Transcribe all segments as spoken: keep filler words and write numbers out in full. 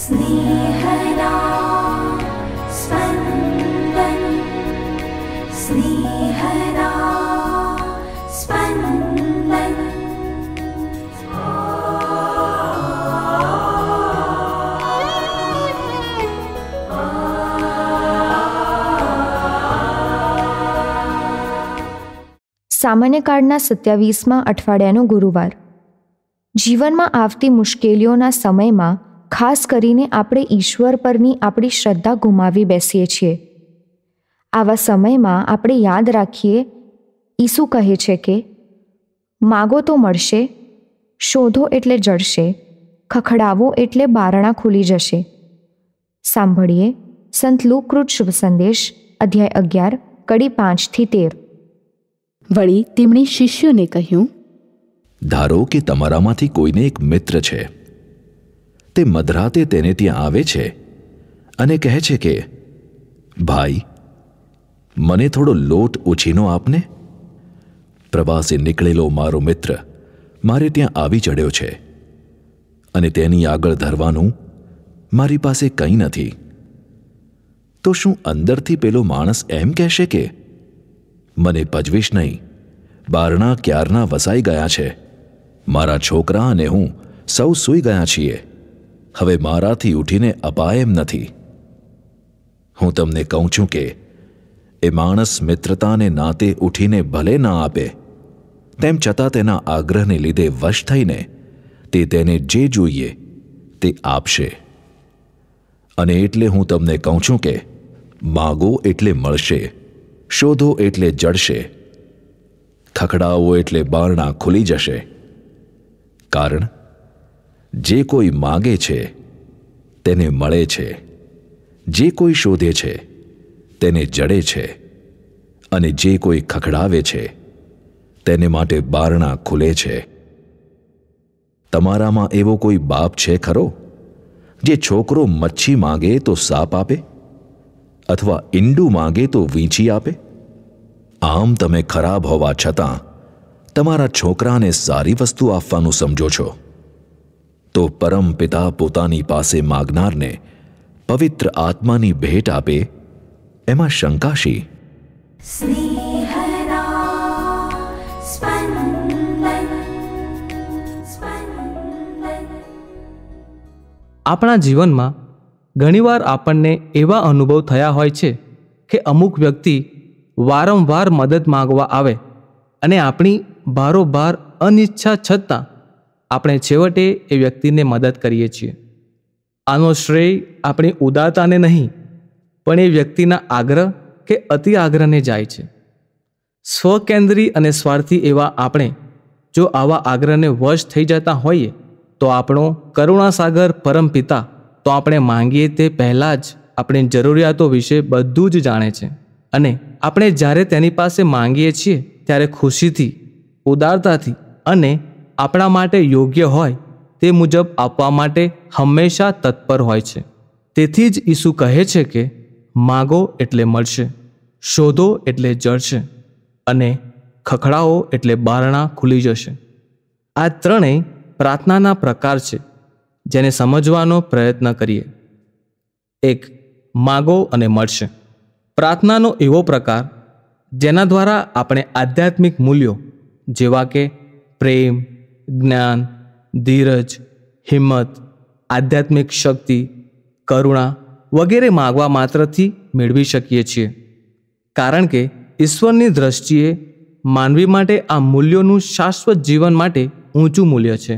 स्नेहदा स्पन्दन स्नेहदा स्पन्दन। સામાન્ય કાળના સત્યાવીસમાં અઠવાડિયાનો ગુરુવાર. જીવનમાં આવતી મુશ્કેલીઓના સમયમાં ખાસ કરીને આપણે ઈશ્વર પરની આપણી શ્રદ્ધા ગુમાવી બેસીએ છીએ. આવા સમયમાં આપણે યાદ રાખીએ, ઈસુ કહે છે કે માગો તો મળશે, શોધો એટલે જડશે, ખખડાવો એટલે બારણાં ખુલી જશે. સાંભળીએ સંત લુકકૃત શુભ સંદેશ અધ્યાય અગિયાર કડી પાંચથી તેર. વળી તેમણે શિષ્યોને કહ્યું, ધારો કે તમારામાંથી કોઈને એક મિત્ર છે. તે મધરાતે તેને ત્યાં આવે છે અને કહે છે કે ભાઈ, મને થોડો લોટ ઉછીનો આપને. પ્રવાસે નીકળેલો મારો મિત્ર મારે ત્યાં આવી ચડ્યો છે અને તેની આગળ ધરવાનું મારી પાસે કંઈ નથી. તો શું અંદરથી પેલો માણસ એમ કહેશે કે મને પજવીશ નહીં, બારણા ક્યારના વસાઈ ગયા છે, મારા છોકરા અને હું સૌ સૂઈ ગયા છીએ, હવે મારાથી ઉઠીને અપાય એમ નથી? હું તમને કહું છું કે એ માણસ મિત્રતાને નાતે ઉઠીને ભલે ના આપે, તેમ છતાં તેના આગ્રહને લીધે વશ થઈને તે તેને જે જોઈએ તે આપશે. અને એટલે હું તમને કહું છું કે માગો એટલે મળશે, શોધો એટલે જડશે, ખખડાવો એટલે બારણાં ખુલી જશે. કારણ જે કોઈ માગે છે તેને મળે છે, જે કોઈ શોધે છે તેને જડે છે, અને જે કોઈ ખખડાવે છે તેને માટે બારણાં ખુલે છે. તમારામાં એવો કોઈ બાપ છે ખરો જે છોકરો મચ્છી માગે તો સાપ આપે, અથવા ઈંડું માગે તો વીંછી આપે? આમ તમે ખરાબ હોવા છતાં તમારા છોકરાને સારી વસ્તુ આપવાનું સમજો છો, તો પરમ પિતા પોતાની પાસે માગનારને પવિત્ર આત્માની ભેટ આપે એમાં શંકા શી? આપણા જીવનમાં ઘણીવાર આપણને એવા અનુભવ થયા હોય છે કે અમુક વ્યક્તિ વારંવાર મદદ માંગવા આવે અને આપણી બારોબાર અનિચ્છા છતાં આપણે છેવટે એ વ્યક્તિને મદદ કરીએ છીએ. આનો શ્રેય આપણી ઉદારતાને નહીં, પણ એ વ્યક્તિના આગ્રહ કે અતિ આગ્રહને જાય છે. સ્વકેન્દ્રી અને સ્વાર્થી એવા આપણે જો આવા આગ્રહને વશ થઈ જતા હોઈએ તો આપણો કરુણાસાગર પરમપિતા તો આપણે માંગીએ તે પહેલાં જ આપણી જરૂરિયાતો વિશે બધું જ જાણે છે, અને આપણે જ્યારે તેની પાસે માંગીએ છીએ ત્યારે ખુશીથી, ઉદારતાથી અને આપણા માટે યોગ્ય હોય તે મુજબ આપવા માટે હંમેશા તત્પર હોય છે. તેથી જ ઈસુ કહે છે કે માગો એટલે મળશે, શોધો એટલે જળશે, અને ખખડાવો એટલે બારણાં ખુલી જશે. આ ત્રણેય પ્રાર્થનાના પ્રકાર છે જેને સમજવાનો પ્રયત્ન કરીએ. એક, માગો અને મળશે. પ્રાર્થનાનો એવો પ્રકાર જેના દ્વારા આપણે આધ્યાત્મિક મૂલ્યો જેવા કે પ્રેમ, જ્ઞાન, ધીરજ, હિંમત, આધ્યાત્મિક શક્તિ, કરુણા વગેરે માગવા માત્રથી મેળવી શકીએ છીએ. કારણ કે ઈશ્વરની દ્રષ્ટિએ માનવી માટે આ મૂલ્યોનું શાશ્વત જીવન માટે ઊંચું મૂલ્ય છે.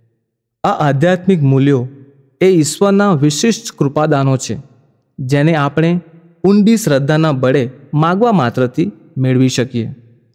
આ આધ્યાત્મિક મૂલ્યો એ ઈશ્વરના વિશિષ્ટ કૃપાદાનો છે જેને આપણે ઊંડી શ્રદ્ધાના બળે માગવા માત્રથી મેળવી શકીએ.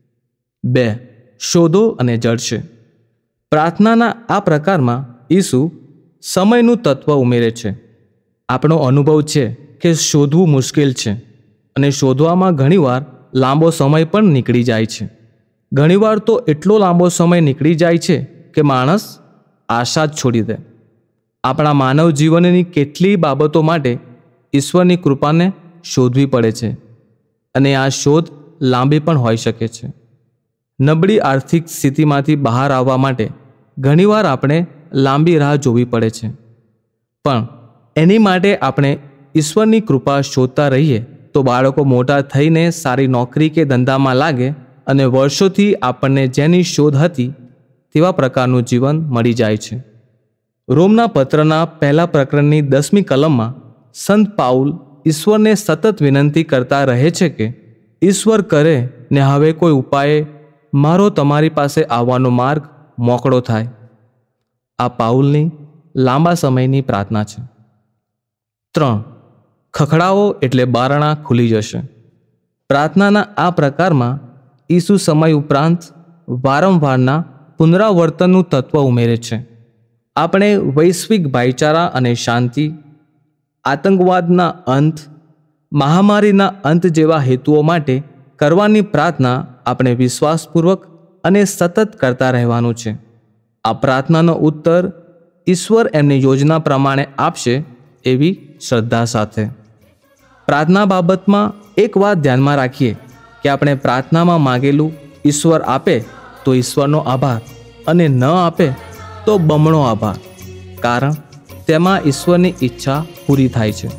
બે, શોધો અને જળશે. પ્રાર્થનાના આ પ્રકારમાં ઈસુ સમયનું તત્વ ઉમેરે છે. આપણો અનુભવ છે કે શોધવું મુશ્કેલ છે, અને શોધવામાં ઘણીવાર લાંબો સમય પણ નીકળી જાય છે. ઘણીવાર તો એટલો લાંબો સમય નીકળી જાય છે કે માણસ આશા જ છોડી દે. આપણા માનવ જીવનની કેટલીય બાબતો માટે ઈશ્વરની કૃપાને શોધવી પડે છે, અને આ શોધ લાંબી પણ હોઈ શકે છે. નબળી આર્થિક સ્થિતિમાંથી બહાર આવવા માટે ઘણીવાર આપણે લાંબી રાહ જોવી પડે છે, પણ એની માટે આપણે ઈશ્વરની કૃપા શોધતા રહીએ તો બાળકો મોટા થઈને સારી નોકરી કે ધંધામાં લાગે અને વર્ષોથી આપણને જેની શોધ હતી તેવા પ્રકારનું જીવન મળી જાય છે. રોમના પત્રના પહેલા પ્રકરણની દસમી કલમમાં સંત પાઉલ ઈશ્વરને સતત વિનંતી કરતા રહે છે કે ઈશ્વર કરે ને હવે કોઈ ઉપાયે મારો તમારી પાસે આવવાનો માર્ગ મોકળો થાય. આ પાઉલની લાંબા સમયની પ્રાર્થના છે. ત્રણ, ખખડાવો એટલે બારણા ખુલી જશે. પ્રાર્થનાના આ પ્રકારમાં ઈસુ સમય ઉપરાંત વારંવારના પુનરાવર્તનનું તત્વ ઉમેરે છે. આપણે વૈશ્વિક ભાઈચારા અને શાંતિ, આતંકવાદના અંત, મહામારીના અંત જેવા હેતુઓ માટે કરવાની પ્રાર્થના આપણે વિશ્વાસપૂર્વક અને સતત કરતા રહેવાનું છે. આ પ્રાર્થનાનો ઉત્તર ઈશ્વર એમની યોજના પ્રમાણે આપશે એવી શ્રદ્ધા સાથે. પ્રાર્થના બાબતમાં એક વાત ધ્યાનમાં રાખીએ કે આપણે પ્રાર્થનામાં માગેલું ઈશ્વર આપે તો ઈશ્વરનો આભાર અને ન આપે તો બમણો આભાર, કારણ તેમાં ઈશ્વરની ઈચ્છા પૂરી થાય છે.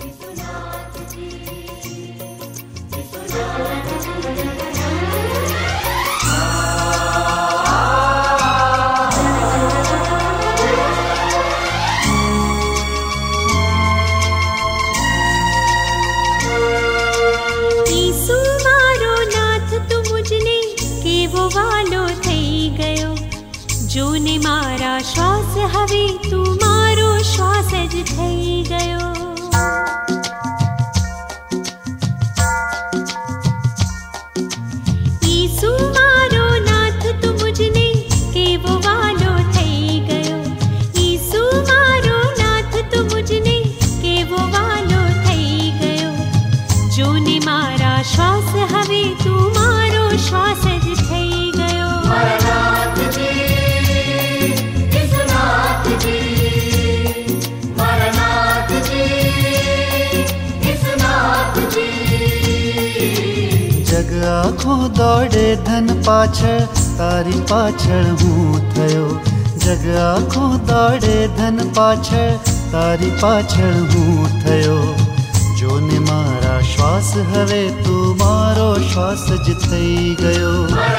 જોને મારા શ્વાસ હવે તું મારો શ્વાસ જ થઈ ગયો. ઈસુ મારો નાથ તું મુજને કેવો વાલો થઈ ગયો. ઈસુ મારો નાથ તું મુજને કેવો વાલો થઈ ગયો. જોને મારા શ્વાસ હવે તું મારો શ્વાસ જ થઈ ગયો. જગ આખો દોડે ધન પાછળ તારી પાછળ હું થયો. જગ આખો દોડે ધન પાછળ તારી પાછળ હું થયો. જોને મારા શ્વાસ હવે તું મારો શ્વાસ જ થઈ ગયો.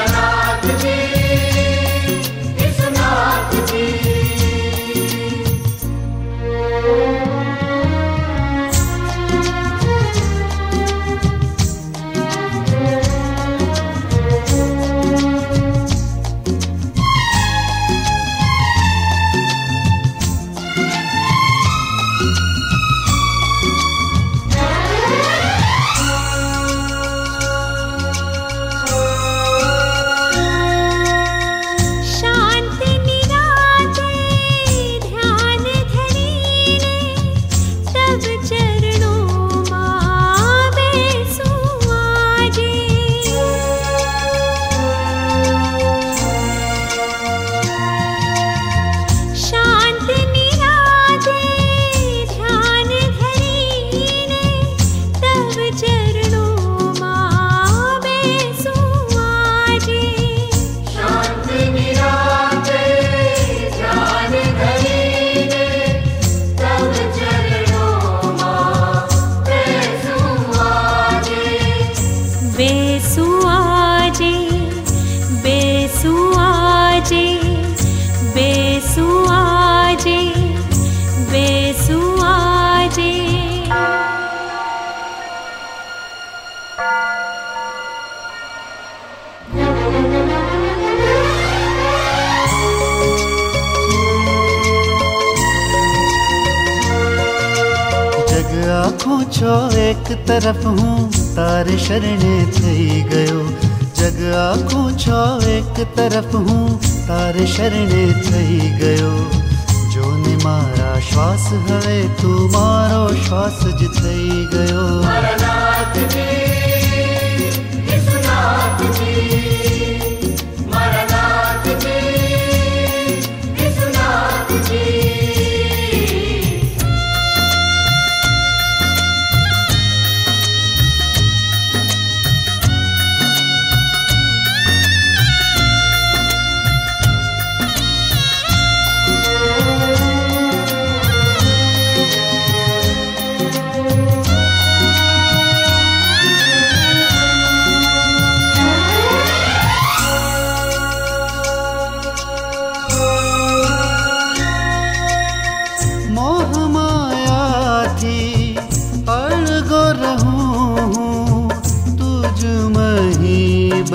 આખું છો એક તરફ હું તારે શરણે થઈ ગયો. જગ આખું છો એક તરફ હું તારે શરણે થઈ ગયો. જોને મારા શ્વાસ હવે તું મારો શ્વાસ જ થઈ ગયો.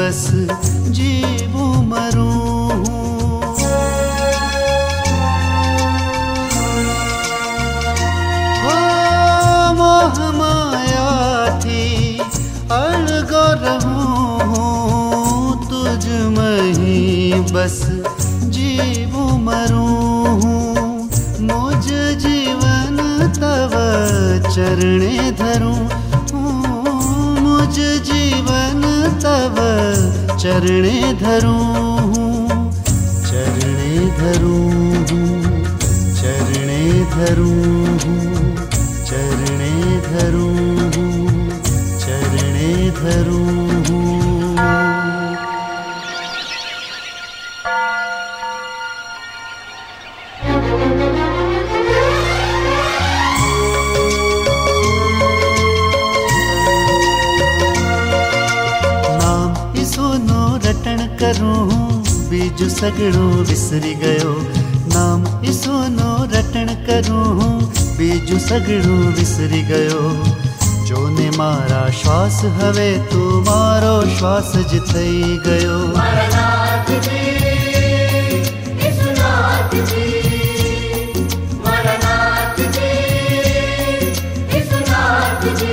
बस जीवूं मरूं। ओ मोह माया थी अड़गो रहूं, तुझ मही बस जीवूं मरूं। मुझ जीवन तव चरणे धरूं, मुझ जीवन तव चरणे धरूं, चरणे धरूं, चरणे धरूं, चरणे धरूं, चरणे धरूं। करूं बीजू सगड़ो विसरी गयो, नाम ईसोनो रटण करूं बीजू सगड़ो विसरी गयो। जोने मारा श्वास हवे तू मारो श्वास ज थई गयो। मरनाथ जी, ईसुनाथ जी, मरनाथ जी, ईसुनाथ जी।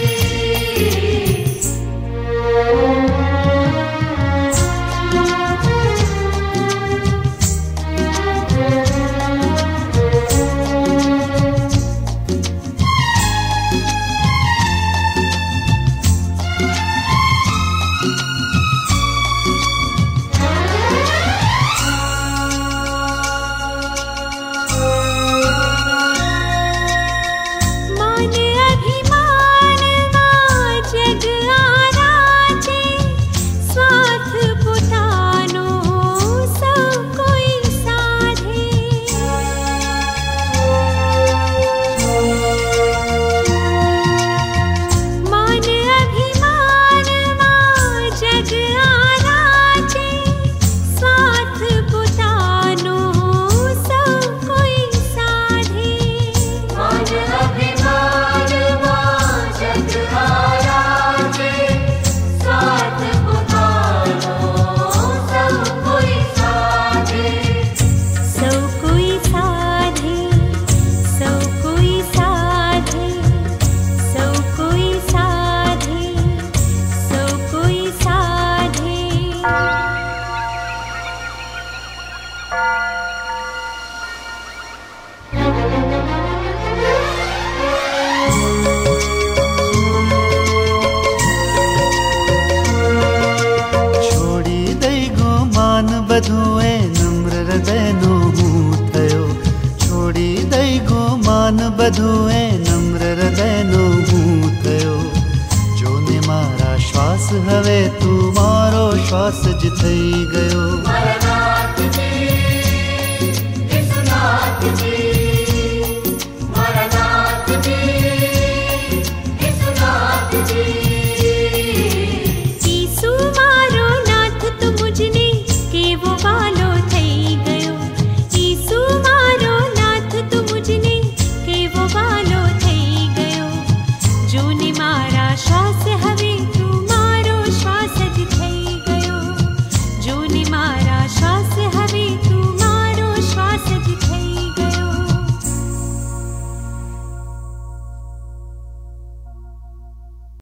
બધું એ નમ્ર હૃદયનો હું થયો, છોડી દઈ ગો માન બધું એ નમ્ર હૃદયનો હું થયો. જોને મારા શ્વાસ હવે તું મારો શ્વાસ જ થઈ ગયો. श्वास हवे